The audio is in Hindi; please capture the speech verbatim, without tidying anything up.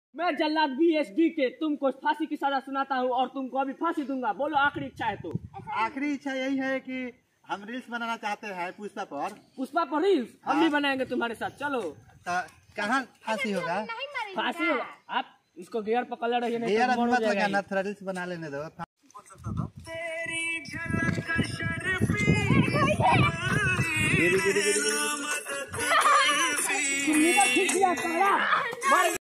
मैं जल्लाद बी एस डी के तुमको फांसी की सजा सुनाता हूँ और तुमको अभी फांसी दूंगा। बोलो आखिरी इच्छा है तो। आखिरी इच्छा यही है कि हम रील्स बनाना चाहते हैं पुष्पा पर। पुष्पा पर रील्स हम भी बनाएंगे तुम्हारे साथ। चलो कहाँ फांसी होगा? फांसी होगा। आप इसको गियर पकड़ रही है, गियर अभी मत लगाना, थोड़ा रील्स बना लेने दो। तेरी झलक शर्फी